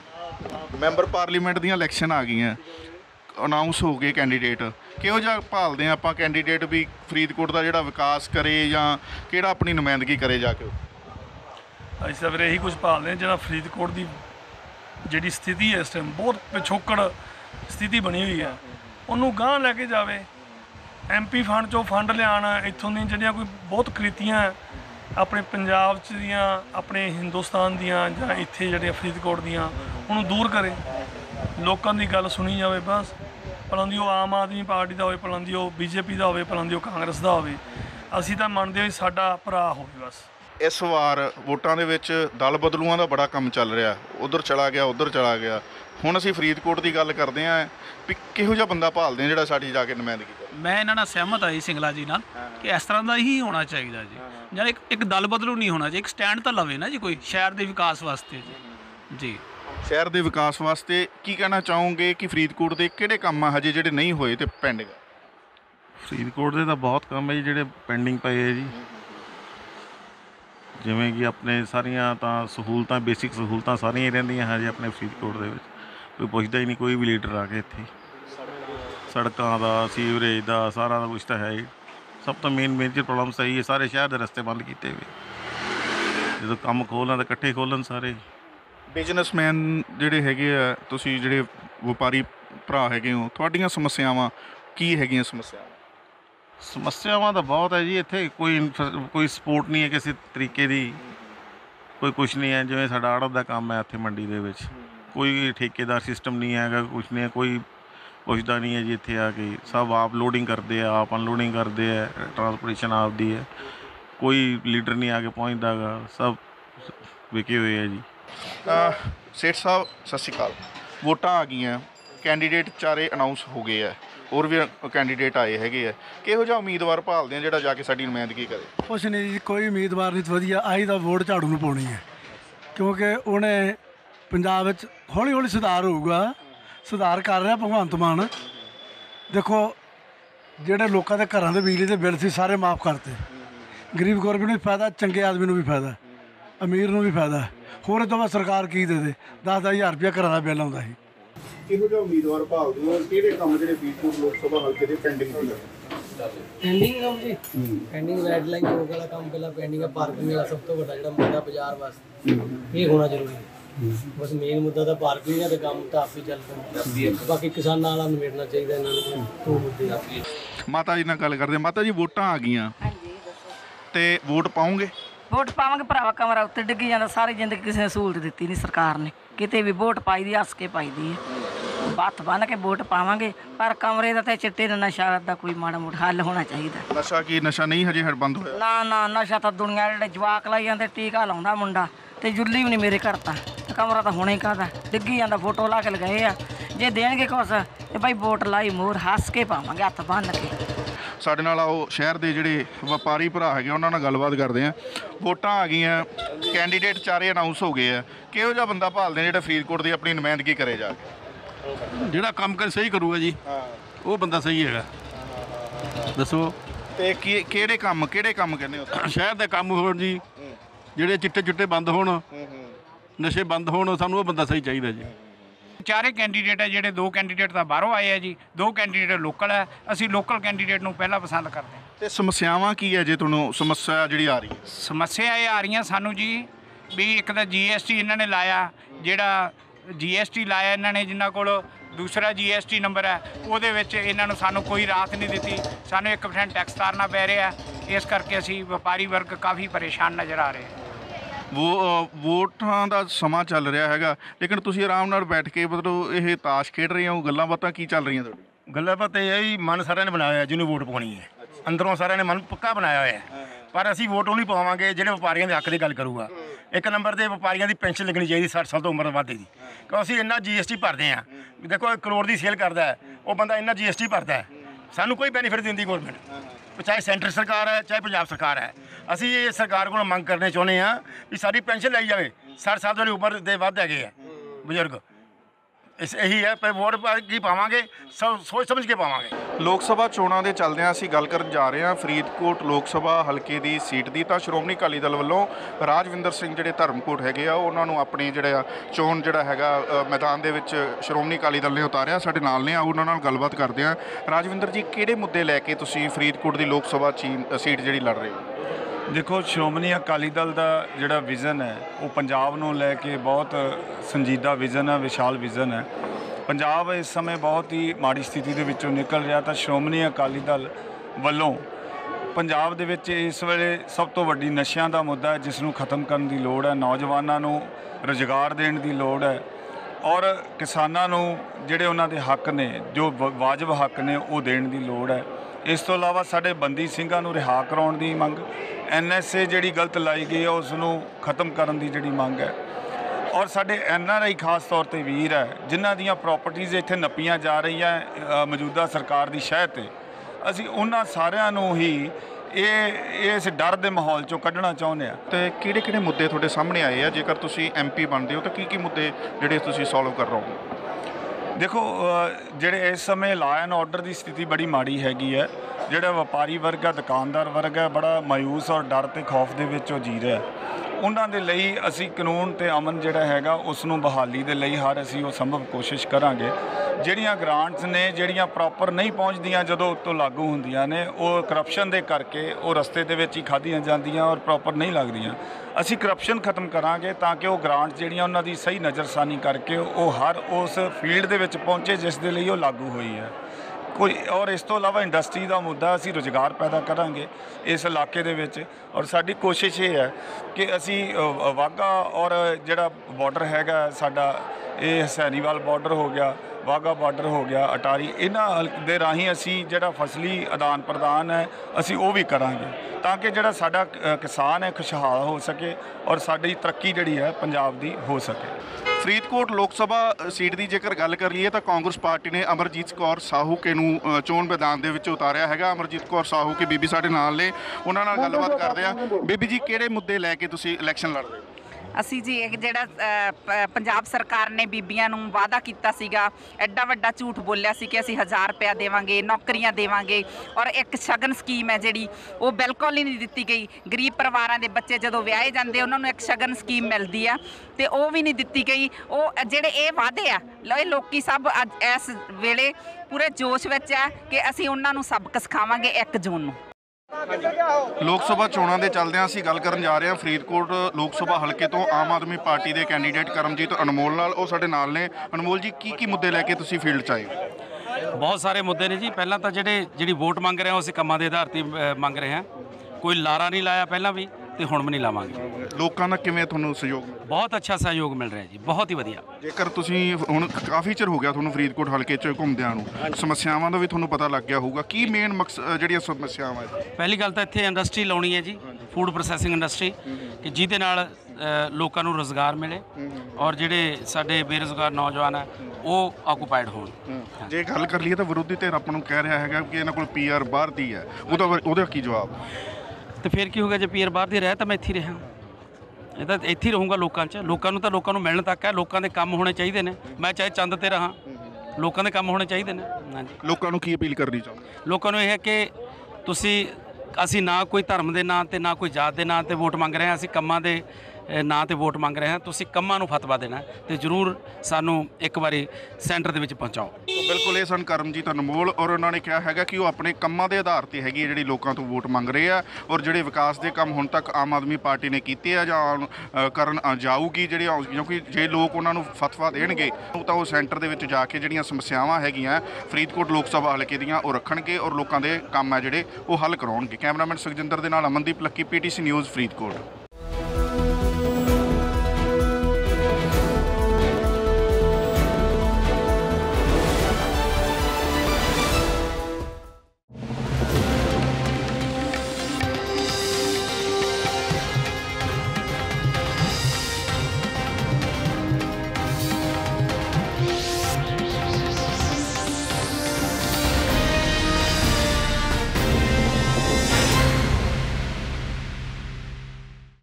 ਮੈਂਬਰ ਪਾਰਲੀਮੈਂਟ ਦੀਆਂ ਇਲੈਕਸ਼ਨ ਆ ਗਈਆਂ, ਅਨਾਉਂਸ ਹੋ ਗਏ ਕੈਂਡੀਡੇਟ, ਕਿਹੋ ਜਿਹਾ ਭਾਲਦੇ ਆ ਆਪਾਂ ਕੈਂਡੀਡੇਟ ਵੀ ਫਰੀਦਕੋਟ ਦਾ ਜਿਹੜਾ ਵਿਕਾਸ ਕਰੇ ਜਾਂ ਕਿਹੜਾ ਆਪਣੀ ਨੁਮਾਇੰਦਗੀ ਕਰੇ ਜਾ ਕੇ? ਅਸੀਂ ਤਾਂ ਵੀਰੇ ਇਹੀ ਕੁਝ ਭਾਲਦੇ ਹਾਂ ਜਿਹੜਾ ਫਰੀਦਕੋਟ ਦੀ ਜਿਹੜੀ ਸਥਿਤੀ ਹੈ ਇਸ ਟਾਈਮ ਬਹੁਤ ਪਿਛੋਕੜ ਸਥਿਤੀ ਬਣੀ ਹੋਈ ਹੈ, ਉਹਨੂੰ ਗਾਂਹ ਲੈ ਕੇ ਜਾਵੇ। ਐਮ ਪੀ ਫੰਡ 'ਚੋਂ ਫੰਡ ਲਿਆਉਣ, ਇੱਥੋਂ ਦੀਆਂ ਜਿਹੜੀਆਂ ਕੋਈ ਬਹੁਤ ਕ੍ਰਿਤੀਆਂ ਆਪਣੇ ਪੰਜਾਬ 'ਚ ਦੀਆਂ, ਆਪਣੇ ਹਿੰਦੁਸਤਾਨ ਦੀਆਂ ਜਾਂ ਇੱਥੇ ਜਿਹੜੀਆਂ ਫਰੀਦਕੋਟ ਦੀਆਂ, ਉਹਨੂੰ ਦੂਰ ਕਰੇ। ਲੋਕਾਂ ਦੀ ਗੱਲ ਸੁਣੀ ਜਾਵੇ ਬਸ, ਭਲਾਂ ਦੀ ਉਹ ਆਮ ਆਦਮੀ ਪਾਰਟੀ ਦਾ ਹੋਵੇ, ਭਲਾਂ ਦੀ ਉਹ ਬੀ ਜੇ ਪੀ ਦਾ ਹੋਵੇ, ਭਲਾਂ ਦੀ ਉਹ ਕਾਂਗਰਸ ਦਾ ਹੋਵੇ। ਅਸੀਂ ਤਾਂ ਮੰਨਦੇ ਹਾਂ ਸਾਡਾ ਭਰਾ ਹੋਵੇ ਬਸ। ਇਸ ਵਾਰ ਵੋਟਾਂ ਦੇ ਵਿੱਚ ਦਲ ਬਦਲੂਆਂ ਦਾ ਬੜਾ ਕੰਮ ਚੱਲ ਰਿਹਾ, ਉਧਰ ਚਲਾ ਗਿਆ ਉੱਧਰ ਚਲਾ ਗਿਆ। ਹੁਣ ਅਸੀਂ ਫਰੀਦਕੋਟ ਦੀ ਗੱਲ ਕਰਦੇ ਹਾਂ ਵੀ ਕਿਹੋ ਜਿਹਾ ਬੰਦਾ ਭਾਲਦੇ ਹਾਂ ਜਿਹੜਾ ਸਾਡੀ ਜਾ ਕੇ ਨੁਮਾਇੰਦਗੀ ਕਰੇ? ਮੈਂ ਇਹਨਾਂ ਨਾਲ ਸਹਿਮਤ ਹਾਂ ਜੀ ਸਿੰਗਲਾ ਜੀ ਨਾਲ ਕਿ ਇਸ ਤਰ੍ਹਾਂ ਦਾ ਹੀ ਹੋਣਾ ਚਾਹੀਦਾ ਜੀ। ਜਾਂ ਇੱਕ ਇੱਕ ਦਲ ਬਦਲੂ ਨਹੀਂ ਹੋਣਾ ਜੀ, ਇੱਕ ਸਟੈਂਡ ਤਾਂ ਲਵੇ ਨਾ ਜੀ ਕੋਈ ਸ਼ਹਿਰ ਦੇ ਵਿਕਾਸ ਵਾਸਤੇ ਜੀ। ਜੀ ਸ਼ਹਿਰ ਦੇ ਵਿਕਾਸ ਵਾਸਤੇ ਕੀ ਕਹਿਣਾ ਚਾਹੋਗੇ ਕਿ ਫਰੀਦਕੋਟ ਦੇ ਕਿਹੜੇ ਕੰਮ ਆ ਹਜੇ ਜਿਹੜੇ ਨਹੀਂ ਹੋਏ ਤੇ ਪੈਂਡਿੰਗ? ਫਰੀਦਕੋਟ ਦੇ ਤਾਂ ਬਹੁਤ ਕੰਮ ਹੈ ਜੀ ਜਿਹੜੇ ਪੈਂਡਿੰਗ ਪਏ ਹੈ ਜੀ। ਜਿਵੇਂ ਕਿ ਆਪਣੇ ਸਾਰੀਆਂ ਤਾਂ ਸਹੂਲਤਾਂ ਬੇਸਿਕ ਸਹੂਲਤਾਂ ਸਾਰੀਆਂ ਹੀ ਰਹਿੰਦੀਆਂ ਹਜੇ ਆਪਣੇ ਫਰੀਦਕੋਟ ਦੇ ਵਿੱਚ, ਕੋਈ ਪੁੱਛਦਾ ਹੀ ਨਹੀਂ ਕੋਈ ਵੀ ਲੀਡਰ ਆ ਕੇ ਇੱਥੇ। ਸੜਕਾਂ ਦਾ, ਸੀਵਰੇਜ ਦਾ, ਸਾਰਾ ਦਾ ਕੁਛ ਤਾਂ ਹੈ ਹੀ। ਸਭ ਤੋਂ ਮੇਨ ਮੇਜਰ ਪ੍ਰੋਬਲਮ ਸਹੀ ਹੈ, ਸਾਰੇ ਸ਼ਹਿਰ ਦੇ ਰਸਤੇ ਬੰਦ ਕੀਤੇ ਹੋਏ। ਜਦੋਂ ਕੰਮ ਖੋਲ੍ਹਣ ਤਾਂ ਇਕੱਠੇ ਖੋਲ੍ਹਣ ਸਾਰੇ। ਬਿਜ਼ਨਸਮੈਨ ਜਿਹੜੇ ਹੈਗੇ ਆ, ਤੁਸੀਂ ਜਿਹੜੇ ਵਪਾਰੀ ਭਰਾ ਹੈਗੇ ਹੋ, ਤੁਹਾਡੀਆਂ ਸਮੱਸਿਆਵਾਂ ਕੀ ਹੈਗੀਆਂ? ਸਮੱਸਿਆਵਾਂ ਸਮੱਸਿਆਵਾਂ ਤਾਂ ਬਹੁਤ ਹੈ ਜੀ ਇੱਥੇ। ਕੋਈ ਇਨਫਰਾ- ਕੋਈ ਸਪੋਰਟ ਨਹੀਂ ਹੈ ਕਿਸੇ ਤਰੀਕੇ ਦੀ, ਕੋਈ ਕੁਛ ਨਹੀਂ ਹੈ। ਜਿਵੇਂ ਸਾਡਾ ਆੜਤ ਦਾ ਕੰਮ ਹੈ ਇੱਥੇ ਮੰਡੀ ਦੇ ਵਿੱਚ, ਕੋਈ ਠੇਕੇਦਾਰ ਸਿਸਟਮ ਨਹੀਂ ਹੈਗਾ, ਕੁਛ ਨਹੀਂ ਹੈ, ਕੋਈ ਪੁੱਛਦਾ ਨਹੀਂ ਹੈ ਜੀ ਇੱਥੇ ਆ ਕੇ। ਸਭ ਆਪ ਲੋਡਿੰਗ ਕਰਦੇ ਆ, ਆਪ ਅਨਲੋਡਿੰਗ ਕਰਦੇ ਆ, ਟਰਾਂਸਪੋਰਟੇਸ਼ਨ ਆਪਦੀ ਹੈ, ਕੋਈ ਲੀਡਰ ਨਹੀਂ ਆ ਕੇ ਪਹੁੰਚਦਾ ਗਾ, ਸਭ ਵਿਕੇ ਹੋਏ ਆ ਜੀ। ਸੇਠ ਸਾਹਿਬ ਸਤਿ ਸ਼੍ਰੀ ਅਕਾਲ। ਵੋਟਾਂ ਆ ਗਈਆਂ, ਕੈਂਡੀਡੇਟ ਚਾਰੇ ਅਨਾਊਂਸ ਹੋ ਗਏ ਆ, ਹੋਰ ਵੀ ਕੈਂਡੀਡੇਟ ਆਏ ਹੈਗੇ ਆ। ਕਿਹੋ ਜਿਹਾ ਉਮੀਦਵਾਰ ਭਾਲਦੇ ਆ ਜਿਹੜਾ ਜਾ ਕੇ ਸਾਡੀ ਨੁਮਾਇੰਦਗੀ ਕਰੇ? ਕੁਛ ਨਹੀਂ ਜੀ, ਕੋਈ ਉਮੀਦਵਾਰ ਨਹੀਂ ਵਧੀਆ। ਆਹੀ ਤਾਂ ਵੋਟ ਝਾੜੂ ਨੂੰ ਪਾਉਣੀ ਹੈ, ਕਿਉਂਕਿ ਉਹਨੇ ਪੰਜਾਬ ਵਿੱਚ ਹੌਲੀ ਹੌਲੀ ਸੁਧਾਰ ਹੋਊਗਾ। ਸੁਧਾਰ ਕਰ ਰਿਹਾ ਭਗਵੰਤ ਮਾਨ। ਦੇਖੋ ਜਿਹੜੇ ਲੋਕਾਂ ਦੇ ਘਰਾਂ ਦੇ ਬਿਜਲੀ ਦੇ ਬਿੱਲ ਸੀ ਸਾਰੇ ਮਾਫ ਕਰਤੇ। ਗਰੀਬ ਗੁਰਬੇ ਨੂੰ ਵੀ ਫਾਇਦਾ, ਚੰਗੇ ਆਦਮੀ ਨੂੰ ਵੀ ਫਾਇਦਾ, ਅਮੀਰ ਨੂੰ ਵੀ ਫਾਇਦਾ। ਹੋਰ ਇਹ ਤੋਂ ਬਾਅਦ ਸਰਕਾਰ ਕੀ ਦੇ ਦੇ? ਦਸ ਦਸ ਹਜ਼ਾਰ ਰੁਪਇਆ ਘਰਾਂ ਦਾ ਬਿੱਲ ਆਉਂਦਾ ਸੀ। ਕਿਹੋ ਜਿਹਾ ਉਮੀਦਵਾਰ ਭਾਲਦੇ ਹੋ? ਕਿਹੜੇ ਕੰਮ ਜਿਹੜੇ ਫਰੀਦਕੋਟ ਲੋਕ ਸਭਾ ਹਲਕੇ ਦੇ ਪੈਂਡਿੰਗ ਸੀ? ਪੈਂਡਿੰਗ ਕੰਮ ਜੀ, ਪੈਂਡਿੰਗ ਰੈੱਡ ਲਾਈਨ ਰੋਕ ਵਾਲਾ ਕੰਮ ਪਹਿਲਾਂ ਪੈਂਡਿੰਗ ਹੈ। ਪਾਰਕਿੰਗ ਵਾਲਾ ਸਭ ਤੋਂ ਵੱਡਾ ਜਿਹੜਾ ਮੁੱਦਾ ਬਾਜ਼ਾਰ ਵਾਸਤੇ ਇਹ ਹੋਣਾ ਜ਼ਰੂਰੀ ਹੈ। ਬਸ ਮੇਨ ਮੁੱਦਾ ਤਾਂ ਪਾਰਕਿੰਗ ਹੈ ਤੇ ਕੰਮ ਤਾਂ ਆਪ ਹੀ ਚੱਲ ਪੈਂਦਾ। ਬਾਕੀ ਕਿਸਾਨਾਂ ਵਾਲਾ ਨਿਬੇੜਨਾ ਚਾਹੀਦਾ ਇਹਨਾਂ ਨੂੰ, ਉਹ ਮੁੱਦੇ ਆ। ਮਾਤਾ ਜੀ ਨਾਲ ਗੱਲ ਕਰਦੇ। ਮਾਤਾ ਜੀ ਵੋਟਾਂ ਆ ਗਈਆਂ ਤੇ ਵੋਟ ਪਾਉਂਗੇ? ਵੋਟ ਪਾਵਾਂਗੇ ਭਰਾਵਾ, ਕਮਰਾ ਉੱਤੇ ਡਿੱਗੀ ਜਾਂਦਾ। ਸਾਰੀ ਜ਼ਿੰਦਗੀ ਕਿਸੇ ਨੇ ਸਹੂਲਤ ਦਿੱਤੀ ਨਹੀਂ ਸਰਕਾਰ ਨੇ, ਕਿਤੇ ਵੀ ਵੋਟ ਪਾਈ ਦੀ ਹੱਸ ਕੇ ਪਾਈ ਦੀ ਹੈ। ਹੱਥ ਬੰਨ੍ਹ ਕੇ ਵੋਟ ਪਾਵਾਂਗੇ, ਪਰ ਕਮਰੇ ਦਾ ਤੇ ਚਿੱਟੇ ਦਾ ਨਸ਼ਾ ਦਾ ਕੋਈ ਮਾੜਾ ਮੋਟਾ ਹੱਲ ਹੋਣਾ ਚਾਹੀਦਾ। ਨਸ਼ਾ ਕੀ ਨਸ਼ਾ ਨਹੀਂ ਹਜੇ ਬੰਦ ਹੋਇਆ? ਨਾ ਨਾ, ਨਸ਼ਾ ਤਾਂ ਦੁਨੀਆ ਜਿਹੜੇ ਜਵਾਕ ਲਾਈ ਜਾਂਦੇ, ਟੀਕਾ ਲਾਉਂਦਾ ਮੁੰਡਾ, ਤੇ ਜੁੱਲੀ ਵੀ ਨਹੀਂ ਮੇਰੇ ਘਰ ਤਾਂ। ਤੇ ਕਮਰਾ ਤਾਂ ਹੋਣਾ ਹੀ ਕਾਹਦਾ, ਡਿੱਗੀ ਜਾਂਦਾ। ਫੋਟੋ ਲਾ ਕੇ ਲਗਾਏ ਆ, ਜੇ ਦੇਣਗੇ ਕੁਛ ਤੇ ਭਾਈ ਵੋਟ ਲਾਈ ਮੋਹਰ, ਹੱਸ ਕੇ ਪਾਵਾਂਗੇ ਹੱਥ ਬੰਨ੍ਹ ਕੇ। ਸਾਡੇ ਨਾਲ ਆਓ ਸ਼ਹਿਰ ਦੇ ਜਿਹੜੇ ਵਪਾਰੀ ਭਰਾ ਹੈਗੇ ਉਹਨਾਂ ਨਾਲ ਗੱਲਬਾਤ ਕਰਦੇ ਆ। ਵੋਟਾਂ ਆ ਗਈਆਂ, ਕੈਂਡੀਡੇਟ ਚਾਰੇ ਅਨਾਊਂਸ ਹੋ ਗਏ ਆ। ਕਿਹੋ ਜਿਹਾ ਬੰਦਾ ਭਾਲਦੇ ਜਿਹੜਾ ਫਰੀਦਕੋਟ ਦੀ ਆਪਣੀ ਨੁਮਾਇੰਦਗੀ ਕਰੇ ਜਾ ਕੇ? ਜਿਹੜਾ ਕੰਮ ਕਰ ਸਹੀ ਕਰੂਗਾ ਜੀ, ਉਹ ਬੰਦਾ ਸਹੀ ਹੈਗਾ। ਦੱਸੋ ਤੇ ਕੀ ਕਿਹੜੇ ਕੰਮ ਕਿਹੜੇ ਕੰਮ ਕਹਿੰਦੇ ਹੋ? ਸ਼ਹਿਰ ਦੇ ਕੰਮ ਹੋਣ ਜੀ, ਜਿਹੜੇ ਚਿੱਟੇ ਚਿੱਟੇ ਬੰਦ ਹੋਣ, ਨਸ਼ੇ ਬੰਦ ਹੋਣ, ਸਾਨੂੰ ਉਹ ਬੰਦਾ ਸਹੀ ਚਾਹੀਦਾ ਜੀ। ਚਾਰੇ ਕੈਂਡੀਡੇਟ ਹੈ ਜਿਹੜੇ, ਦੋ ਕੈਂਡੀਡੇਟ ਤਾਂ ਬਾਹਰੋਂ ਆਏ ਆ ਜੀ, ਦੋ ਕੈਂਡੀਡੇਟ ਲੋਕਲ ਹੈ। ਅਸੀਂ ਲੋਕਲ ਕੈਂਡੀਡੇਟ ਨੂੰ ਪਹਿਲਾਂ ਪਸੰਦ ਕਰਦੇ ਹਾਂ। ਤੇ ਸਮੱਸਿਆਵਾਂ ਕੀ ਹੈ ਜੇ ਤੁਹਾਨੂੰ ਸਮੱਸਿਆ ਜਿਹੜੀ ਆ ਰਹੀ ਹੈ? ਸਮੱਸਿਆ ਇਹ ਆ ਰਹੀਆਂ ਸਾਨੂੰ ਜੀ ਵੀ ਇੱਕ ਤਾਂ ਜੀ ਐਸ ਟੀ ਇਹਨਾਂ ਨੇ ਲਾਇਆ, ਜਿਹੜਾ ਜੀ ਐਸ ਟੀ ਲਾਇਆ ਇਹਨਾਂ ਨੇ, ਜਿਨ੍ਹਾਂ ਕੋਲ ਦੂਸਰਾ ਜੀ ਐਸ ਟੀ ਨੰਬਰ ਹੈ, ਉਹਦੇ ਵਿੱਚ ਇਹਨਾਂ ਨੂੰ ਸਾਨੂੰ ਕੋਈ ਰਾਹਤ ਨਹੀਂ ਦਿੱਤੀ। ਸਾਨੂੰ ਇੱਕ ਪਰਸੈਂਟ ਟੈਕਸ ਤਾਰਨਾ ਪੈ ਰਿਹਾ, ਇਸ ਕਰਕੇ ਅਸੀਂ ਵਪਾਰੀ ਵਰਗ ਕਾਫੀ ਪਰੇਸ਼ਾਨ ਨਜ਼ਰ ਆ ਰਹੇ ਹਾਂ। ਵੋ ਵੋਟਾਂ ਦਾ ਸਮਾਂ ਚੱਲ ਰਿਹਾ ਹੈਗਾ, ਲੇਕਿਨ ਤੁਸੀਂ ਆਰਾਮ ਨਾਲ ਬੈਠ ਕੇ ਮਤਲਬ ਇਹ ਤਾਸ਼ ਖੇਡ ਰਹੇ ਹੋ, ਗੱਲਾਂ ਬਾਤਾਂ ਕੀ ਚੱਲ ਰਹੀਆਂ ਤੁਹਾਡੀਆਂ? ਗੱਲਾਂ ਬਾਤਾਂ ਇਹ ਹੈ ਜੀ, ਮਨ ਸਾਰਿਆਂ ਨੇ ਬਣਾਇਆ ਜਿਹਨੂੰ ਵੋਟ ਪਾਉਣੀ ਹੈ, ਅੰਦਰੋਂ ਸਾਰਿਆਂ ਨੇ ਮਨ ਪੱਕਾ ਬਣਾਇਆ ਹੋਇਆ ਹੈ। ਪਰ ਅਸੀਂ ਵੋਟ ਉਹ ਨਹੀਂ ਪਾਵਾਂਗੇ ਜਿਹੜੇ ਵਪਾਰੀਆਂ ਦੇ ਹੱਕ ਦੀ ਗੱਲ ਕਰੂਗਾ। ਇੱਕ ਨੰਬਰ ਦੇ ਵਪਾਰੀਆਂ ਦੀ ਪੈਨਸ਼ਨ ਲੱਗਣੀ ਚਾਹੀਦੀ ਸੱਠ ਸਾਲ ਤੋਂ ਉਮਰ ਵਾਧੇ ਦੀ, ਕਿਉਂ ਅਸੀਂ ਇੰਨਾ ਜੀ ਐਸ ਟੀ ਭਰਦੇ ਹਾਂ। ਦੇਖੋ ਇੱਕ ਕਰੋੜ ਦੀ ਸੇਲ ਕਰਦਾ ਹੈ, ਉਹ ਬੰਦਾ ਇੰਨਾ ਜੀ ਐਸ ਟੀ ਭਰਦਾ ਹੈ, ਸਾਨੂੰ ਕੋਈ ਬੈਨੀਫਿਟ ਦਿੰਦੀ ਗੌਰਮੈਂਟ, ਚਾਹੇ ਸੈਂਟਰ ਸਰਕਾਰ ਹੈ ਚਾਹੇ ਪੰਜਾਬ ਸਰਕਾਰ ਹੈ। ਅਸੀਂ ਇਹ ਸਰਕਾਰ ਕੋਲ ਮੰਗ ਕਰਨੇ ਚਾਹੁੰਦੇ ਹਾਂ ਵੀ ਸਾਡੀ ਪੈਨਸ਼ਨ ਲਈ ਜਾਵੇ। ਸੱਠ ਸਾਲ ਦੀ ਉਮਰ ਦੇ ਵੱਧ ਹੈਗੇ ਆ ਬਜ਼ੁਰਗ, ਇਸ ਇਹੀ ਹੈ। ਪਰ ਵੋਟ ਕੀ ਪਾਵਾਂਗੇ, ਸਭ ਸੋਚ ਸਮਝ ਕੇ ਪਾਵਾਂਗੇ। ਲੋਕ ਸਭਾ ਚੋਣਾਂ ਦੇ ਚੱਲਦਿਆਂ ਅਸੀਂ ਗੱਲ ਕਰਨ ਜਾ ਰਹੇ ਹਾਂ ਫਰੀਦਕੋਟ ਲੋਕ ਸਭਾ ਹਲਕੇ ਦੀ ਸੀਟ ਦੀ। ਤਾਂ ਸ਼੍ਰੋਮਣੀ ਅਕਾਲੀ ਦਲ ਵੱਲੋਂ ਰਾਜਵਿੰਦਰ ਸਿੰਘ ਜਿਹੜੇ ਧਰਮਕੋਟ ਹੈਗੇ ਆ, ਉਹਨਾਂ ਨੂੰ ਆਪਣੀ ਜਿਹੜਾ ਚੋਣ ਜਿਹੜਾ ਹੈਗਾ ਮੈਦਾਨ ਦੇ ਵਿੱਚ ਸ਼੍ਰੋਮਣੀ ਅਕਾਲੀ ਦਲ ਨੇ ਉਤਾਰਿਆ। ਸਾਡੇ ਨਾਲ ਨੇ, ਆਓ ਉਹਨਾਂ ਨਾਲ ਗੱਲਬਾਤ ਕਰਦੇ ਹਾਂ। ਰਾਜਵਿੰਦਰ ਜੀ, ਕਿਹੜੇ ਮੁੱਦੇ ਲੈ ਕੇ ਤੁਸੀਂ ਫਰੀਦਕੋਟ ਦੀ ਲੋਕ ਸਭਾ ਸੀਟ ਜਿਹੜੀ ਲੜ ਰਹੇ ਹੋ? ਦੇਖੋ, ਸ਼੍ਰੋਮਣੀ ਅਕਾਲੀ ਦਲ ਦਾ ਜਿਹੜਾ ਵਿਜ਼ਨ ਹੈ ਉਹ ਪੰਜਾਬ ਨੂੰ ਲੈ ਕੇ ਬਹੁਤ ਸੰਜੀਦਾ ਵਿਜ਼ਨ ਹੈ, ਵਿਸ਼ਾਲ ਵਿਜ਼ਨ ਹੈ। ਪੰਜਾਬ ਇਸ ਸਮੇਂ ਬਹੁਤ ਹੀ ਮਾੜੀ ਸਥਿਤੀ ਦੇ ਵਿੱਚੋਂ ਨਿਕਲ ਰਿਹਾ, ਤਾਂ ਸ਼੍ਰੋਮਣੀ ਅਕਾਲੀ ਦਲ ਵੱਲੋਂ ਪੰਜਾਬ ਦੇ ਵਿੱਚ ਇਸ ਵੇਲੇ ਸਭ ਤੋਂ ਵੱਡੀ ਨਸ਼ਿਆਂ ਦਾ ਮੁੱਦਾ ਹੈ, ਜਿਸ ਨੂੰ ਖਤਮ ਕਰਨ ਦੀ ਲੋੜ ਹੈ। ਨੌਜਵਾਨਾਂ ਨੂੰ ਰੁਜ਼ਗਾਰ ਦੇਣ ਦੀ ਲੋੜ ਹੈ, ਔਰ ਕਿਸਾਨਾਂ ਨੂੰ ਜਿਹੜੇ ਉਹਨਾਂ ਦੇ ਹੱਕ ਨੇ, ਜੋ ਵਾਜਬ ਹੱਕ ਨੇ, ਉਹ ਦੇਣ ਦੀ ਲੋੜ ਹੈ। ਇਸ ਤੋਂ ਇਲਾਵਾ ਸਾਡੇ ਬੰਦੀ ਸਿੰਘਾਂ ਨੂੰ ਰਿਹਾ ਕਰਾਉਣ ਦੀ ਮੰਗ, ਐਨ ਐਸ ਏ ਜਿਹੜੀ ਗਲਤ ਲਾਈ ਗਈ ਹੈ ਉਸ ਨੂੰ ਖਤਮ ਕਰਨ ਦੀ ਜਿਹੜੀ ਮੰਗ ਹੈ। ਔਰ ਸਾਡੇ ਐਨ ਆਰ ਆਈ ਖਾਸ ਤੌਰ 'ਤੇ ਵੀਰ ਹੈ, ਜਿਨ੍ਹਾਂ ਦੀਆਂ ਪ੍ਰਾਪਰਟੀਜ਼ ਇੱਥੇ ਨੱਪੀਆਂ ਜਾ ਰਹੀਆਂ ਮੌਜੂਦਾ ਸਰਕਾਰ ਦੀ ਸ਼ਹਿ 'ਤੇ, ਅਸੀਂ ਉਹਨਾਂ ਸਾਰਿਆਂ ਨੂੰ ਹੀ ਇਹ ਇਸ ਡਰ ਦੇ ਮਾਹੌਲ 'ਚੋਂ ਕੱਢਣਾ ਚਾਹੁੰਦੇ ਹਾਂ। ਤੇ ਕਿਹੜੇ ਕਿਹੜੇ ਮੁੱਦੇ ਤੁਹਾਡੇ ਸਾਹਮਣੇ ਆਏ ਆ? ਜੇਕਰ ਤੁਸੀਂ ਐਮ ਪੀ ਬਣਦੇ ਹੋ ਤਾਂ ਕੀ ਕੀ ਮੁੱਦੇ ਜਿਹੜੇ ਤੁਸੀਂ ਸੋਲਵ ਕਰ ਰਹੇ ਹੋ? ਦੇਖੋ, ਜਿਹੜੇ ਇਸ ਸਮੇਂ ਲਾਅ ਐਂਡ ਆਰਡਰ ਦੀ ਸਥਿਤੀ ਬੜੀ ਮਾੜੀ ਹੈਗੀ ਹੈ। ਜਿਹੜਾ ਵਪਾਰੀ ਵਰਗ ਹੈ, ਦੁਕਾਨਦਾਰ ਵਰਗ ਹੈ, ਬੜਾ ਮਾਯੂਸ ਔਰ ਡਰ ਤੇ ਖੌਫ ਦੇ ਵਿੱਚ ਉਹ ਜੀ ਰਿਹਾ। ਉਹਨਾਂ ਦੇ ਲਈ ਅਸੀਂ ਕਾਨੂੰਨ ਤੇ ਅਮਨ ਜਿਹੜਾ ਹੈਗਾ ਉਸ ਨੂੰ ਬਹਾਲੀ ਦੇ ਲਈ ਹਰ ਅਸੀਂ ਉਹ ਸੰਭਵ ਕੋਸ਼ਿਸ਼ ਕਰਾਂਗੇ। ਜਿਹੜੀਆਂ ਗ੍ਰਾਂਟਸ ਨੇ ਜਿਹੜੀਆਂ ਪ੍ਰੋਪਰ ਨਹੀਂ ਪਹੁੰਚਦੀਆਂ ਜਦੋਂ ਉੱਤੋਂ ਲਾਗੂ ਹੁੰਦੀਆਂ ਨੇ, ਉਹ ਕਰਪਸ਼ਨ ਦੇ ਕਰਕੇ ਉਹ ਰਸਤੇ ਦੇ ਵਿੱਚ ਹੀ ਖਾਧੀਆਂ ਜਾਂਦੀਆਂ ਔਰ ਪ੍ਰੋਪਰ ਨਹੀਂ ਲੱਗਦੀਆਂ। ਅਸੀਂ ਕਰਪਸ਼ਨ ਖਤਮ ਕਰਾਂਗੇ ਤਾਂ ਕਿ ਉਹ ਗ੍ਰਾਂਟਸ ਜਿਹੜੀਆਂ ਉਹਨਾਂ ਦੀ ਸਹੀ ਨਜ਼ਰਸਾਨੀ ਕਰਕੇ ਉਹ ਹਰ ਉਸ ਫੀਲਡ ਦੇ ਵਿੱਚ ਪਹੁੰਚੇ ਜਿਸ ਦੇ ਲਈ ਉਹ ਲਾਗੂ ਹੋਈ ਹੈ। ਕੋਈ ਔਰ ਇਸ ਤੋਂ ਇਲਾਵਾ ਇੰਡਸਟਰੀ ਦਾ ਮੁੱਦਾ, ਅਸੀਂ ਰੁਜ਼ਗਾਰ ਪੈਦਾ ਕਰਾਂਗੇ ਇਸ ਇਲਾਕੇ ਦੇ ਵਿੱਚ। ਔਰ ਸਾਡੀ ਕੋਸ਼ਿਸ਼ ਇਹ ਹੈ ਕਿ ਅਸੀਂ ਵਾਹਗਾ ਔਰ ਜਿਹੜਾ ਬਾਰਡਰ ਹੈਗਾ ਸਾਡਾ, ਇਹ ਹਸੈਨੀਵਾਲ ਬਾਰਡਰ ਹੋ ਗਿਆ, ਵਾਹਗਾ ਬਾਰਡਰ ਹੋ ਗਿਆ, ਅਟਾਰੀ, ਇਹਨਾਂ ਦੇ ਰਾਹੀਂ ਅਸੀਂ ਜਿਹੜਾ ਫਸਲੀ ਆਦਾਨ ਪ੍ਰਦਾਨ ਹੈ ਅਸੀਂ ਉਹ ਵੀ ਕਰਾਂਗੇ ਤਾਂ ਕਿ ਜਿਹੜਾ ਸਾਡਾ ਕਿਸਾਨ ਹੈ ਖੁਸ਼ਹਾਲ ਹੋ ਸਕੇ ਔਰ ਸਾਡੀ ਤਰੱਕੀ ਜਿਹੜੀ ਹੈ ਪੰਜਾਬ ਦੀ ਹੋ ਸਕੇ। ਫਰੀਦਕੋਟ ਲੋਕ ਸਭਾ ਸੀਟ ਦੀ ਜੇਕਰ ਗੱਲ ਕਰ ਲਈਏ ਤਾਂ ਕਾਂਗਰਸ ਪਾਰਟੀ ਨੇ ਅਮਰਜੀਤ ਕੌਰ ਸਾਹੂਕੇ ਨੂੰ ਚੋਣ ਮੈਦਾਨ ਦੇ ਵਿੱਚ ਉਤਾਰਿਆ ਹੈਗਾ। ਅਮਰਜੀਤ ਕੌਰ ਸਾਹੂਕੇ ਬੀਬੀ ਸਾਡੇ ਨਾਲ ਨੇ, ਉਹਨਾਂ ਨਾਲ ਗੱਲਬਾਤ ਕਰਦੇ ਆ। ਬੀਬੀ ਜੀ, ਕਿਹੜੇ ਮੁੱਦੇ ਲੈ ਕੇ ਤੁਸੀਂ ਇਲੈਕਸ਼ਨ ਲੜਦੇ ਹੋ? ਅਸੀਂ ਜੀ ਇੱਕ ਜਿਹੜਾ ਪੰਜਾਬ ਸਰਕਾਰ ਨੇ ਬੀਬੀਆਂ ਨੂੰ ਵਾਅਦਾ ਕੀਤਾ ਸੀਗਾ, ਐਡਾ ਵੱਡਾ ਝੂਠ ਬੋਲਿਆ ਸੀ ਕਿ ਅਸੀਂ ਹਜ਼ਾਰ ਰੁਪਇਆ ਦੇਵਾਂਗੇ, ਨੌਕਰੀਆਂ ਦੇਵਾਂਗੇ, ਔਰ ਇੱਕ ਸ਼ਗਨ ਸਕੀਮ ਹੈ ਜਿਹੜੀ ਉਹ ਬਿਲਕੁਲ ਹੀ ਨਹੀਂ ਦਿੱਤੀ ਗਈ। ਗਰੀਬ ਪਰਿਵਾਰਾਂ ਦੇ ਬੱਚੇ ਜਦੋਂ ਵਿਆਹੇ ਜਾਂਦੇ ਉਹਨਾਂ ਨੂੰ ਇੱਕ ਸ਼ਗਨ ਸਕੀਮ ਮਿਲਦੀ ਆ ਤੇ ਉਹ ਵੀ ਨਹੀਂ ਦਿੱਤੀ ਗਈ। ਉਹ ਜਿਹੜੇ ਇਹ ਵਾਅਦੇ ਆ, ਇਹ ਲੋਕੀ ਸਭ ਅੱਜ ਇਸ ਵੇਲੇ ਪੂਰੇ ਜੋਸ਼ ਵਿੱਚ ਆ ਕਿ ਅਸੀਂ ਉਹਨਾਂ ਨੂੰ ਸਬਕ ਸਿਖਾਵਾਂਗੇ ਇੱਕ ਜੂਨ ਨੂੰ। ਲੋਕ ਸਭਾ ਚੋਣਾਂ ਦੇ ਚੱਲਦਿਆਂ ਅਸੀਂ ਗੱਲ ਕਰਨ ਜਾ ਰਹੇ ਹਾਂ ਫਰੀਦਕੋਟ ਲੋਕ ਸਭਾ ਹਲਕੇ ਤੋਂ ਆਮ ਆਦਮੀ ਪਾਰਟੀ ਦੇ ਕੈਂਡੀਡੇਟ ਕਰਮਜੀਤ ਅਨਮੋਲ ਨਾਲ। ਉਹ ਸਾਡੇ ਨਾਲ ਨੇ। ਅਨਮੋਲ ਜੀ, ਕੀ ਕੀ ਮੁੱਦੇ ਲੈ ਕੇ ਤੁਸੀਂ ਫੀਲਡ 'ਚ ਆਏ ਹੋ? ਬਹੁਤ ਸਾਰੇ ਮੁੱਦੇ ਨੇ ਜੀ। ਪਹਿਲਾਂ ਤਾਂ ਜਿਹੜੇ ਜਿਹੜੀ ਵੋਟ ਮੰਗ ਰਹੇ ਹਾਂ ਅਸੀਂ ਕੰਮਾਂ ਦੇ ਆਧਾਰ 'ਤੇ ਮੰਗ ਰਹੇ ਹਾਂ। ਕੋਈ ਲਾਰਾ ਨਹੀਂ ਲਾਇਆ ਪਹਿਲਾਂ ਵੀ ਤੇ ਹੁਣ ਵੀ ਨਹੀਂ ਲਾਵਾਂਗੇ। ਲੋਕਾਂ ਦਾ ਕਿਵੇਂ ਤੁਹਾਨੂੰ ਸਹਿਯੋਗ? ਬਹੁਤ ਅੱਛਾ ਸਹਿਯੋਗ ਮਿਲ ਰਿਹਾ ਜੀ, ਬਹੁਤ ਹੀ ਵਧੀਆ। ਜੇਕਰ ਤੁਸੀਂ ਹੁਣ ਕਾਫੀ ਚਿਰ ਹੋ ਗਿਆ ਤੁਹਾਨੂੰ ਫਰੀਦਕੋਟ ਹਲਕੇ 'ਚ ਘੁੰਮਦਿਆਂ ਨੂੰ, ਸਮੱਸਿਆਵਾਂ ਦਾ ਵੀ ਤੁਹਾਨੂੰ ਪਤਾ ਲੱਗ ਗਿਆ ਹੋਊਗਾ। ਕੀ ਮੇਨ ਮਕਸਦ ਜਿਹੜੀਆਂ ਸਮੱਸਿਆਵਾਂ ਹੈ? ਪਹਿਲੀ ਗੱਲ ਤਾਂ ਇੱਥੇ ਇੰਡਸਟਰੀ ਲਾਉਣੀ ਹੈ ਜੀ, ਫੂਡ ਪ੍ਰੋਸੈਸਿੰਗ ਇੰਡਸਟਰੀ, ਕਿ ਜਿਹਦੇ ਨਾਲ ਲੋਕਾਂ ਨੂੰ ਰੁਜ਼ਗਾਰ ਮਿਲੇ ਔਰ ਜਿਹੜੇ ਸਾਡੇ ਬੇਰੁਜ਼ਗਾਰ ਨੌਜਵਾਨ ਹੈ ਉਹ ਆਕੂਪਾਈਡ ਹੋਣ। ਜੇ ਗੱਲ ਕਰ ਲਈਏ ਤਾਂ ਵਿਰੋਧੀ ਧਿਰ ਆਪਾਂ ਨੂੰ ਕਹਿ ਰਿਹਾ ਹੈਗਾ ਕਿ ਇਹਨਾਂ ਕੋਲ ਪੀ ਆਰ ਬਾਹਰ ਦੀ ਹੈ, ਉਹਦਾ ਉਹਦਾ ਕੀ ਜਵਾਬ? ਤੇ ਫਿਰ ਕੀ ਹੋ ਗਿਆ ਜੇ ਪੀ ਆਰ ਬਾਹਰ ਦੀ ਰਹਿ ਤਾਂ ਮੈਂ ਇੱਥੇ ਹੀ ਰਿਹਾ। ਇਹ ਤਾਂ ਇੱਥੇ ਹੀ ਰਹੂੰਗਾ ਲੋਕਾਂ 'ਚ। ਲੋਕਾਂ ਨੂੰ ਤਾਂ ਲੋਕਾਂ ਨੂੰ ਮਿਲਣ ਤੱਕ ਹੈ। ਲੋਕਾਂ ਦੇ ਕੰਮ ਹੋਣੇ ਚਾਹੀਦੇ ਨੇ। ਮੈਂ ਚਾਹੇ ਚੰਦ ਤੇ ਰਹਾਂ, ਲੋਕਾਂ ਦੇ ਕੰਮ ਹੋਣੇ ਚਾਹੀਦੇ ਨੇ। ਹਾਂਜੀ, ਲੋਕਾਂ ਨੂੰ ਕੀ ਅਪੀਲ ਕਰਨੀ ਚਾਹੁੰਦੇ? ਲੋਕਾਂ ਨੂੰ ਇਹ ਹੈ ਕਿ ਤੁਸੀਂ, ਅਸੀਂ ਨਾ ਕੋਈ ਧਰਮ ਦੇ ਨਾਂ 'ਤੇ ਨਾ ਕੋਈ ਜਾਤ ਦੇ ਨਾਂ 'ਤੇ ਵੋਟ ਮੰਗ ਰਹੇ ਹਾਂ, ਅਸੀਂ ਕੰਮਾਂ ਦੇ ਨਾਂ 'ਤੇ ਵੋਟ ਮੰਗ ਰਹੇ ਹਾਂ। ਤੁਸੀਂ ਕੰਮਾਂ ਨੂੰ ਫਤਵਾ ਦੇਣਾ ਤੇ ਜ਼ਰੂਰ ਸਾਨੂੰ ਇੱਕ ਵਾਰੀ ਸੈਂਟਰ ਦੇ ਵਿੱਚ ਪਹੁੰਚਾਓ। ਬਿਲਕੁਲ, ਇਹ ਸਨ ਕਰਮਜੀਤ ਅਨਮੋਲ ਔਰ ਉਹਨਾਂ ਨੇ ਕਿਹਾ ਹੈਗਾ ਕਿ ਉਹ ਆਪਣੇ ਕੰਮਾਂ ਦੇ ਆਧਾਰ 'ਤੇ ਹੈਗੀ ਜਿਹੜੀ ਲੋਕਾਂ ਤੋਂ ਵੋਟ ਮੰਗ ਰਹੇ ਆ ਔਰ ਜਿਹੜੇ ਵਿਕਾਸ ਦੇ ਕੰਮ ਹੁਣ ਤੱਕ ਆਮ ਆਦਮੀ ਪਾਰਟੀ ਨੇ ਕੀਤੇ ਆ ਜਾਂ ਕਰਨ ਜਾਊਗੀ, ਜਿਹੜੇ ਕਿਉਂਕਿ ਜੇ ਲੋਕ ਉਹਨਾਂ ਨੂੰ ਫਤਵਾ ਦੇਣਗੇ ਤਾਂ ਉਹ ਸੈਂਟਰ ਦੇ ਵਿੱਚ ਜਾ ਕੇ ਜਿਹੜੀਆਂ ਸਮੱਸਿਆਵਾਂ ਹੈਗੀਆਂ ਫਰੀਦਕੋਟ ਲੋਕ ਸਭਾ ਹਲਕੇ ਦੀਆਂ ਉਹ ਰੱਖਣਗੇ ਔਰ ਲੋਕਾਂ ਦੇ ਕੰਮ ਆ ਜਿਹੜੇ ਉਹ ਹੱਲ ਕਰਾਉਣਗੇ। ਕੈਮਰਾਮੈਨ ਸੁਖਜਿੰਦਰ ਦੇ ਨਾਲ Amandeep Lucky, P T C news, Faridkot.